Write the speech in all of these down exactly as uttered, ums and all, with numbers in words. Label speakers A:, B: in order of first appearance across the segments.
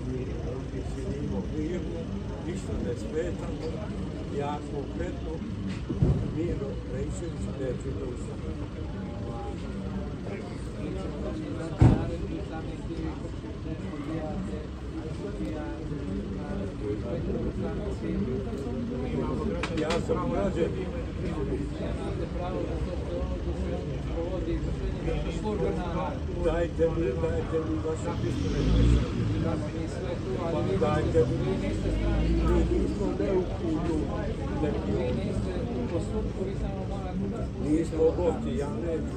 A: mi ovdje živimo mirno, ništa ne smetamo, ja konkretno Miro Rejčević neću da ustanem. Ja sam građan. Dajte mi, dajte mi vaše pistole. Dajte mi. Mi nismo neukudu. Nismo gosti, ja neću.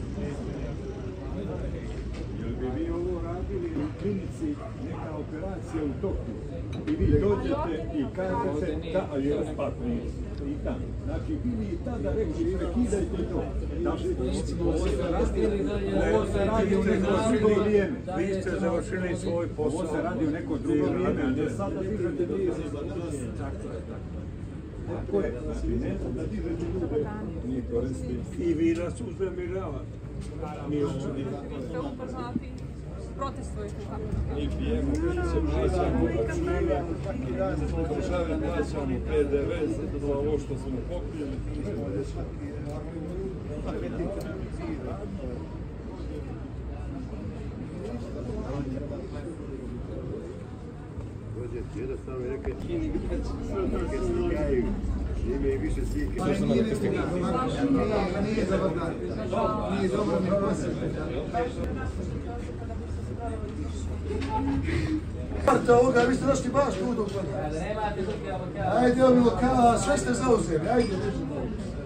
B: Jel bi vi ovo radili u klinici, neka operacija u toku i vi dođete i kažete da, ali je uspatni i tam. Znači, vi i tada reći, prekidajte to. Ovo se radi u neko drugo vrijeme.
A: Vi ste završili svoj posao.
B: Ovo se radi u neko drugo vrijeme, a ne sad da dižete ljude.
A: Tako je, tako.
B: Tako je, znači ne sad da dižete ljude. Nije koristi.
A: I vi nas uznemiravate. Mi ovdje.
C: Ste upoznati, protestujete tako.
D: Mi pijemo, se plaćamo računa, svaki dan zbog države plaćamo P D V za ovo što smo popili.
E: Dođe jednostavno neka čini kad slikaju, imaju više slike.
F: Nije dobar dan, nije dobro mi posjeti. Marta ovoga, vi ste došli baš tu dok gledate. Ajde, ovo, sve ste zauzeli, ajde, nećemo.